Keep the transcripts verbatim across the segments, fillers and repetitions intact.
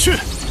去！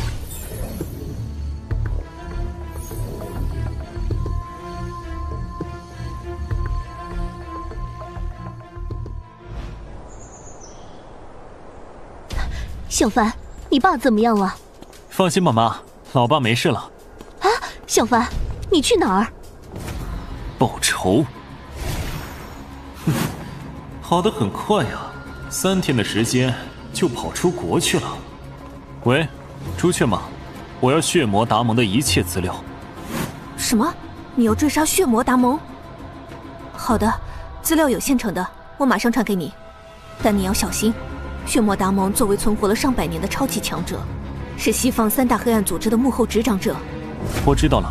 小凡，你爸怎么样了？ 放心吧，妈，老爸没事了。 啊，小凡，你去哪儿？ 报仇？哼，跑得很快呀，三天的时间就跑出国去了。喂，朱雀马，我要血魔达蒙的一切资料。 什么？你要追杀血魔达蒙？好的，资料有现成的，我马上传给你。但你要小心，血魔达蒙作为存活了上百年的超级强者，是西方三大黑暗组织的幕后执掌者。 我知道了。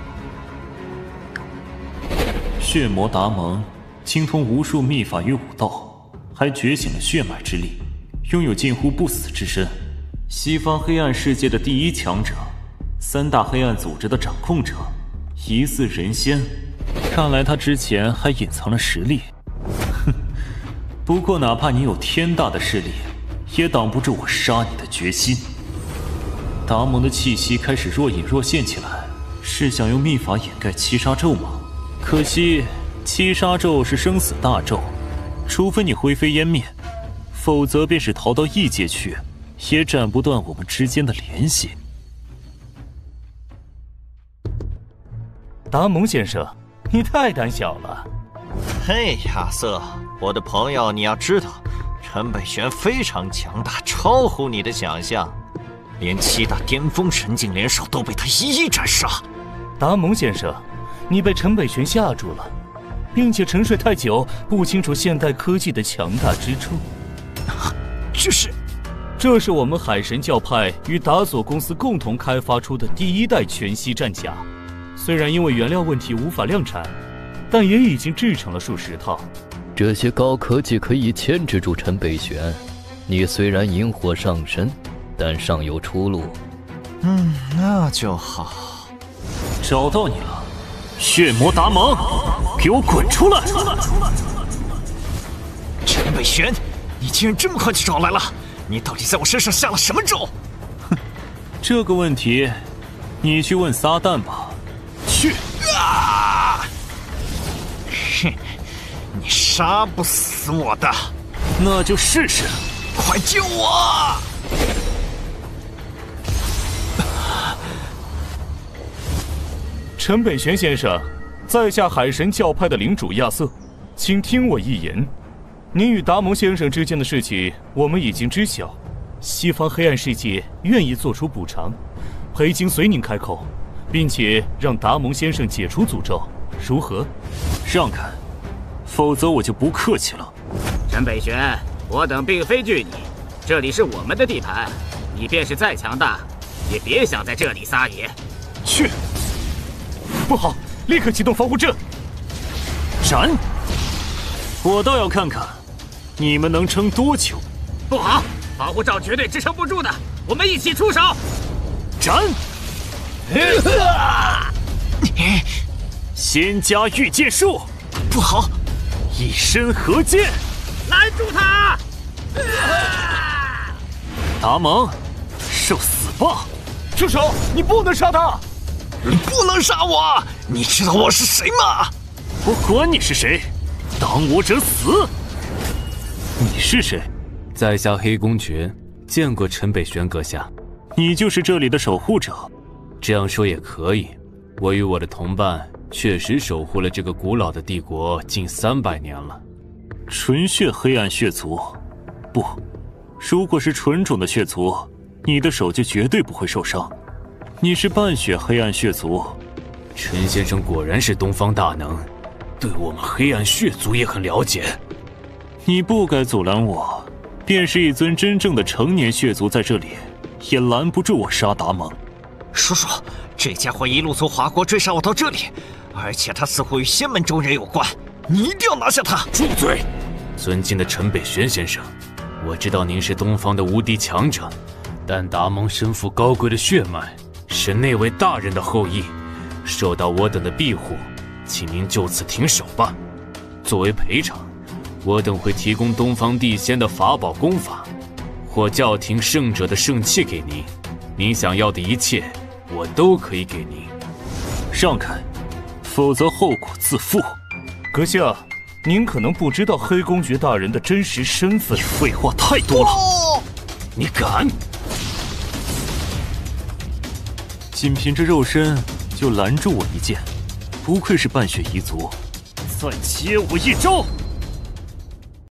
血魔达蒙精通无数秘法与武道，还觉醒了血脉之力，拥有近乎不死之身。西方黑暗世界的第一强者，三大黑暗组织的掌控者，疑似人仙。看来他之前还隐藏了实力。哼，不过哪怕你有天大的势力，也挡不住我杀你的决心。达蒙的气息开始若隐若现起来，是想用秘法掩盖七杀咒吗？可惜七杀咒是生死大咒，除非你灰飞烟灭，否则便是逃到异界去，也斩不断我们之间的联系。 达蒙先生，你太胆小了。 嘿，亚瑟，我的朋友，你要知道，陈北玄非常强大，超乎你的想象，连七大巅峰神境联手都被他一一斩杀。 达蒙先生，你被陈北玄吓住了，并且沉睡太久，不清楚现代科技的强大之处。 这是， 这是我们海神教派与达索公司共同开发出的第一代全息战甲。虽然因为原料问题无法量产，但也已经制成了数十套。 这些高科技可以牵制住陈北玄。你虽然引火上身，但尚有出路。 嗯，那就好。 找到你了，血魔达蒙，给我滚出来！ 陈北玄，你竟然这么快就找来了！你到底在我身上下了什么咒？ 哼，这个问题，你去问撒旦吧。去！ 啊！哼，你杀不死我的。 那就试试。 快救我！ 陈北玄先生，在下海神教派的领主亚瑟，请听我一言。您与达蒙先生之间的事情，我们已经知晓。西方黑暗世界愿意做出补偿，裴金随您开口，并且让达蒙先生解除诅咒，如何？ 让开，否则我就不客气了。 陈北玄，我等并非惧你，这里是我们的地盘，你便是再强大，也别想在这里撒野。 去！ 不好，立刻启动防护阵！ 斩！我倒要看看，你们能撑多久？ 不好，防护罩绝对支撑不住的，我们一起出手！ 斩！仙家御剑术！ 不好， 一身合剑！ 拦住他！ 达蒙，受死吧！ 住手！你不能杀他！ 你不能杀我！你知道我是谁吗？ 我管你是谁，挡我者死！你是谁？ 在下黑公爵，见过陈北玄阁下。 你就是这里的守护者？ 这样说也可以。我与我的同伴确实守护了这个古老的帝国近三百年了。 纯血黑暗血族？不，如果是纯种的血族，你的手就绝对不会受伤。你是半血黑暗血族。 陈先生果然是东方大能，对我们黑暗血族也很了解。 你不该阻拦我，便是一尊真正的成年血族在这里，也拦不住我杀达蒙。 叔叔，这家伙一路从华国追杀我到这里，而且他似乎与仙门中人有关，你一定要拿下他！ 住嘴！尊敬的陈北玄先生，我知道您是东方的无敌强者，但达蒙身负高贵的血脉，是那位大人的后裔，受到我等的庇护，请您就此停手吧。作为赔偿，我等会提供东方地仙的法宝功法，或教廷圣者的圣器给您， 您想要的一切，我都可以给您。 让开，否则后果自负。 阁下，您可能不知道黑公爵大人的真实身份。 你废话太多了！哦、 你敢？ 仅凭这肉身就拦住我一剑，不愧是半血彝族。再接我一招！